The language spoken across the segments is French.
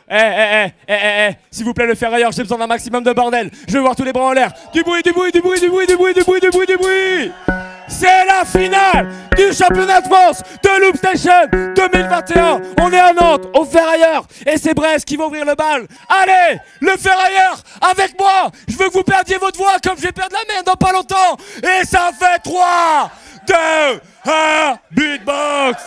S'il vous plaît, le ferrailleur, j'ai besoin d'un maximum de bordel. Je veux voir tous les bras en l'air. Du bruit, du bruit, du bruit, du bruit, du bruit, du bruit, du bruit, du bruit. C'est la finale du championnat de France de Loop Station 2021. On est à Nantes, au ferrailleur. Et c'est Brest qui va ouvrir le bal. Allez, le ferrailleur, avec moi. Je veux que vous perdiez votre voix comme je vais perdre la mienne dans pas longtemps. Et ça fait 3, 2, 1, beatbox.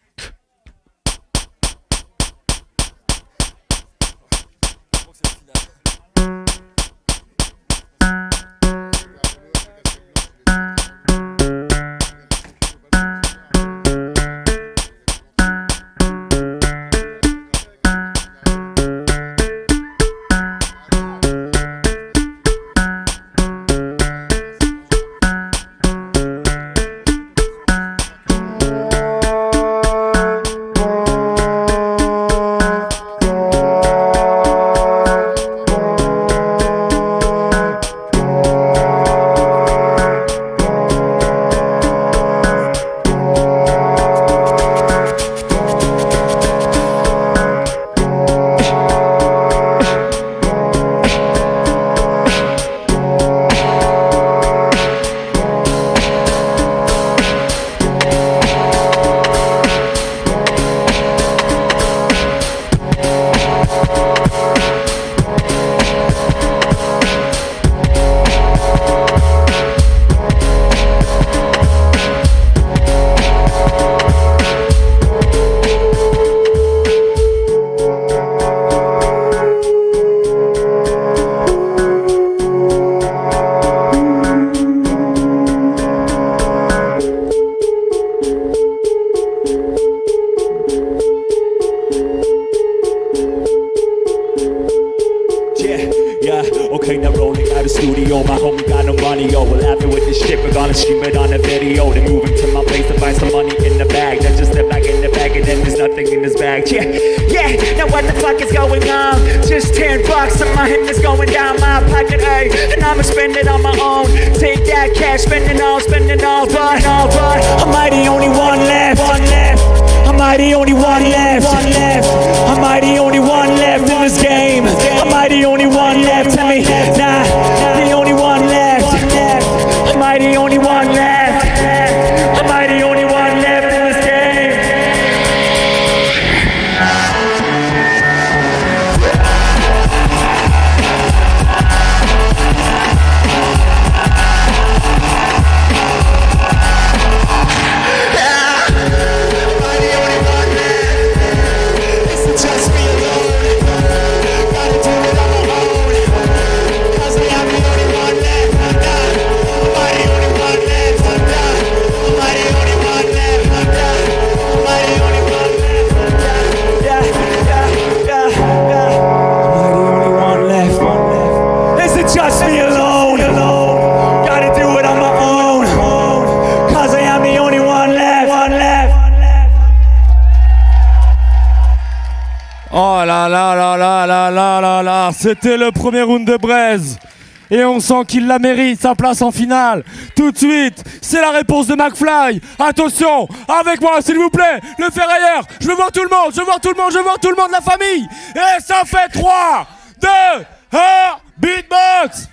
Okay, now rolling out of studio. My homie got no money, yo. We're laughing with this shit, we're gonna stream it on a video. Then moving to my place to find some money in the bag. Then just step back in the bag and then there's nothing in this bag. Yeah, now what the fuck is going on? Just $10 and my hip is going down my pocket, ayy. And I'ma spend it on my own. Take that cash, spend it all, but am I the only one left? Am I the only one left? Am I the only one left in this game? Am I the only one left? Tell me, nah, the only one left. Am I the only one left? Am I the only one left in this game? Just me alone. Gotta do it on my own. 'Cause I am the only one left. Am I the only one left? Am I the only one left? Am I the only one left? Yeah. Am I the only one left? Is it just me alone? Gotta do it on my own. 'Cause I am the only one left. Oh là là là là là là là là, c'était le premier round de Braise. Et on sent qu'il la mérite, sa place en finale. Tout de suite, c'est la réponse de McFly. Attention, avec moi s'il vous plaît, le ferrailleur. Je veux voir tout le monde, je veux voir tout le monde, je veux voir tout le monde, la famille. Et ça fait 3, 2, 1, beatbox.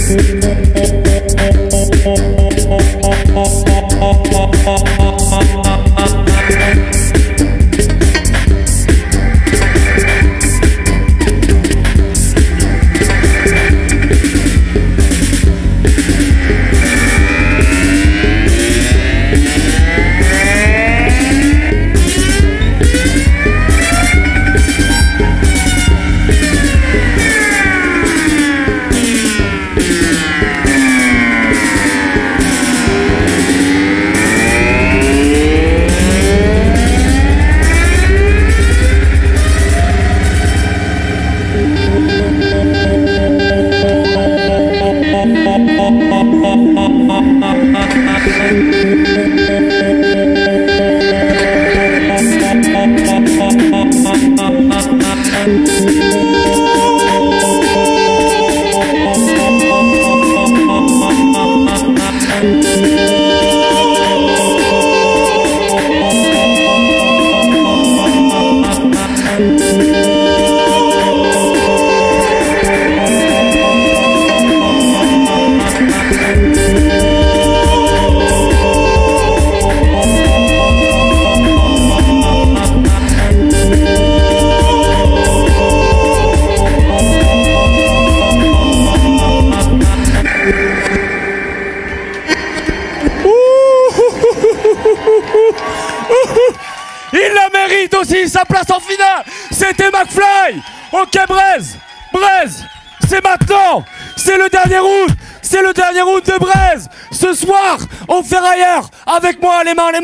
Il la mérite aussi, sa place en finale. C'était McFly. Ok, Braise, c'est maintenant. C'est le dernier round. C'est le dernier round de Braise. Ce soir, on ferrailleur. Avec moi, les mains.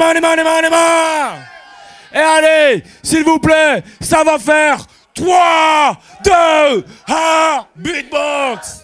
Et allez, s'il vous plaît, ça va faire 3, 2, 1, beatbox.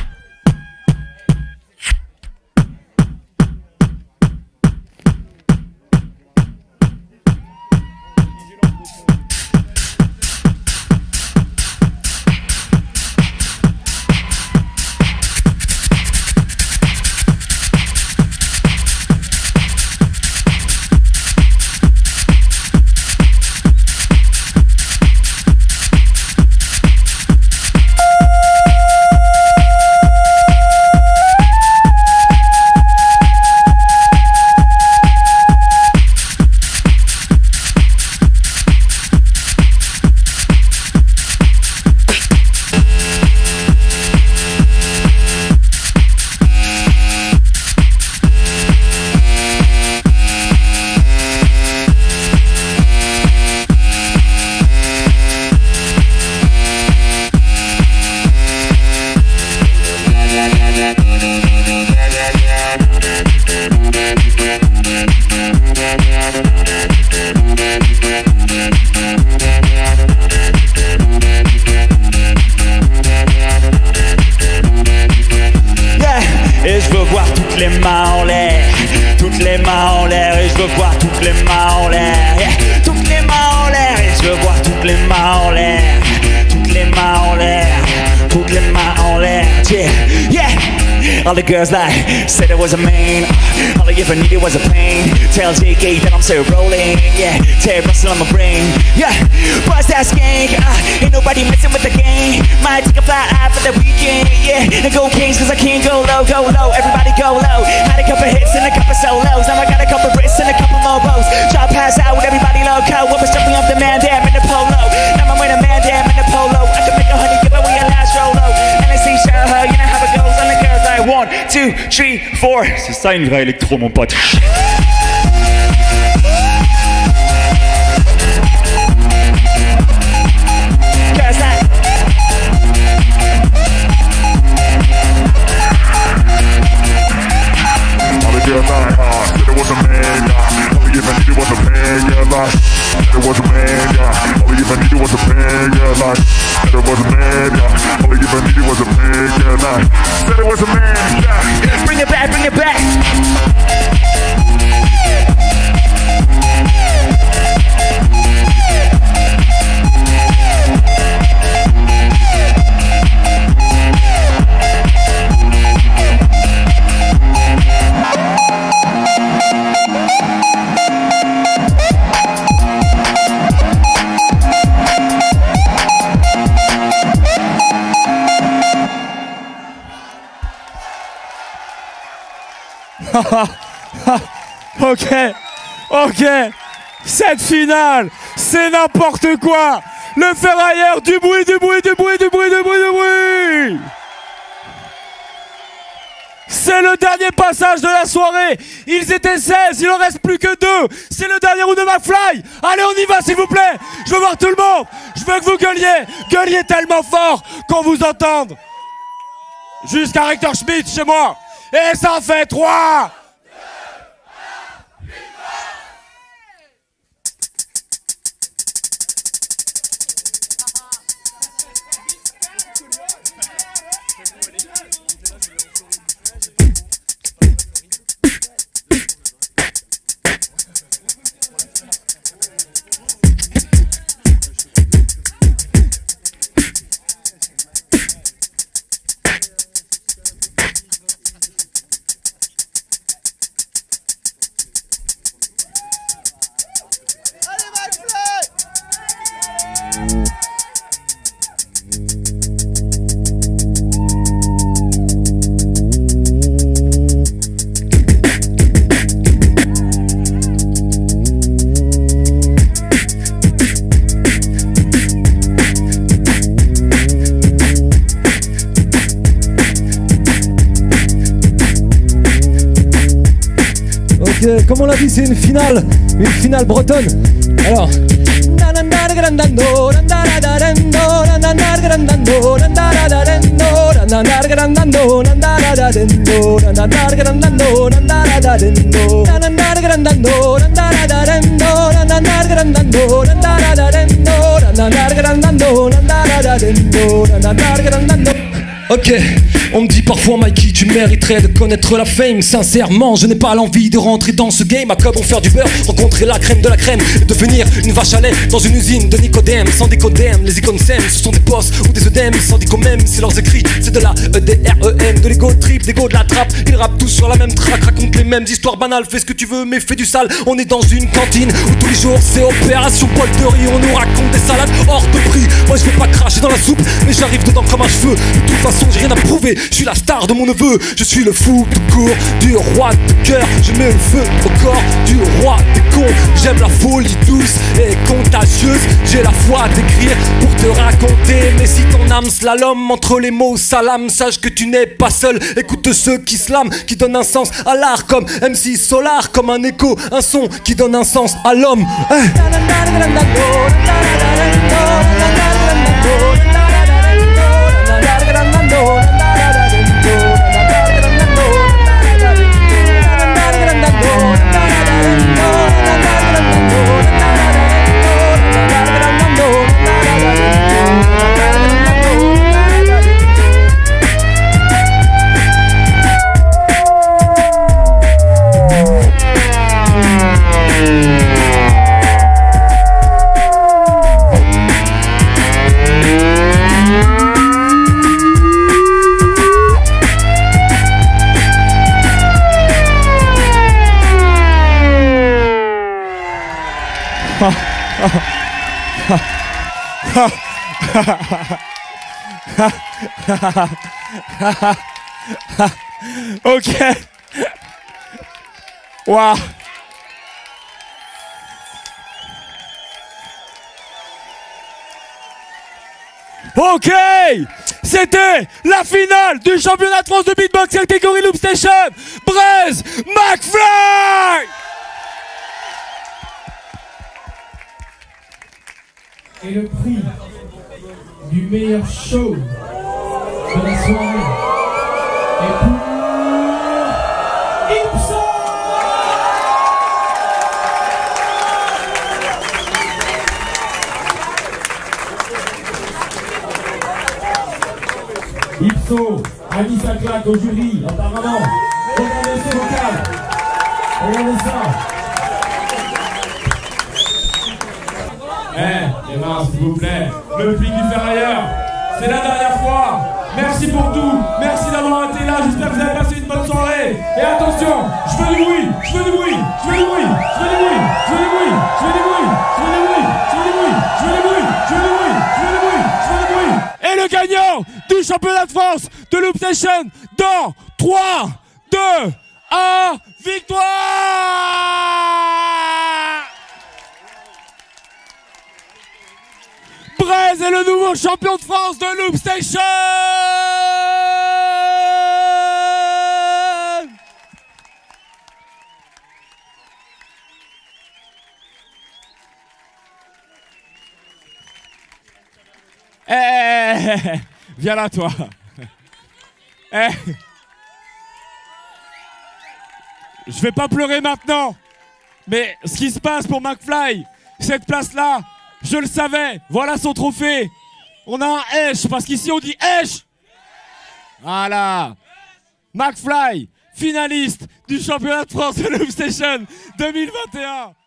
les mains en l'air, toutes les mains en l'air, et je veux voir toutes les mains en l'air, yeah. Toutes les mains en l'air, et je veux voir toutes les mains en l'air, toutes les mains en l'air, toutes les mains en l'air, yeah, yeah. All the girls like said it was a main. All I ever needed was a pain. Tell JK that I'm still rolling. Yeah, Terry Russell on my brain. Yeah, buzz that skank. Ain't nobody messing with the game. Might take a fly out for the weekend. Yeah, and go Kings cause I can't go low, go low. Everybody go low. Had a couple hits and a couple solos. Now I got a couple wrists and a couple more bows. Try to pass out with everybody loco. What was jumping off the man damn in the polo. Now I'm with a man damn in the polo. I can make a honey give away a last rolo. And I see show her, you know how it goes on the girls. 1, 2, 3, 4. C'est ça une vraie électro, mon pote. Bring it back, bring it back. Ok, ok. Cette finale, c'est n'importe quoi. Le ferrailleur, du bruit, du bruit, du bruit, du bruit, du bruit, du bruit. C'est le dernier passage de la soirée. Ils étaient 16, il en reste plus que 2. C'est le dernier round de McFly. Allez, on y va s'il vous plaît. Je veux voir tout le monde. Je veux que vous gueuliez tellement fort qu'on vous entende. Jusqu'à Rector Schmidt chez moi. Et ça fait 3. Comme on l'a dit, c'est une finale bretonne. Alors. Ok, on me dit parfois Mikey, tu mériterais de connaître la fame. Sincèrement, je n'ai pas l'envie de rentrer dans ce game. À quoi bon faire du beurre, rencontrer la crème de la crème et devenir une vache à lait dans une usine de Nicodème. Sans décodème, les icônes sèment, ce sont des postes ou des œdèmes. Sans déco même, c'est leurs écrits, c'est de la EDREM, de l'ego trip, d'ego de la trappe. Ils rappent tous sur la même track, racontent les mêmes histoires banales. Fais ce que tu veux, mais fais du sale. On est dans une cantine où tous les jours c'est opération polterie. On nous raconte des salades hors de prix. Moi je vais pas cracher dans la soupe, mais j'arrive dedans comme un cheveu. De toute façon, j'ai rien à prouver, je suis la star de mon neveu. Je suis le fou tout court du roi de cœur. Je mets le feu au corps du roi des cons. J'aime la folie douce et contagieuse. J'ai la foi d'écrire pour te raconter. Mais si ton âme slalom entre les mots salam, sache que tu n'es pas seul. Écoute ceux qui slament, qui donnent un sens à l'art. Comme MC Solar, comme un écho, un son qui donne un sens à l'homme. Ok. Waouh. Ok, c'était la finale du championnat de France de beatbox catégorie Loop Station. Blaise McFly. Et le prix du meilleur show de la soirée est pour Ipso. Ipso a mis sa claque au jury, apparemment. Regardez ce vocal. Regardez ça. Les mains, s'il vous plaît. Le prix du ferrailleur. C'est la dernière fois. Merci pour tout. Merci d'avoir été là. J'espère que vous avez passé une bonne soirée. Et attention, je veux du bruit. Je veux du bruit. Je veux du bruit. Je veux du bruit. Je veux du bruit. Je veux du bruit. Je veux du bruit. Je veux du bruit. Je veux du bruit. Je veux du bruit. Je veux du bruit. Je veux du bruit. Et le gagnant du championnat de France de Loop Station dans 3, 2, 1, victoire! Braise est le nouveau champion de France de Loop Station! Viens là, toi. Je vais pas pleurer maintenant. Mais ce qui se passe pour McFly, cette place-là, je le savais. Voilà son trophée. On a un H, parce qu'ici on dit H. Voilà. McFly, finaliste du championnat de France de Loop Station 2021.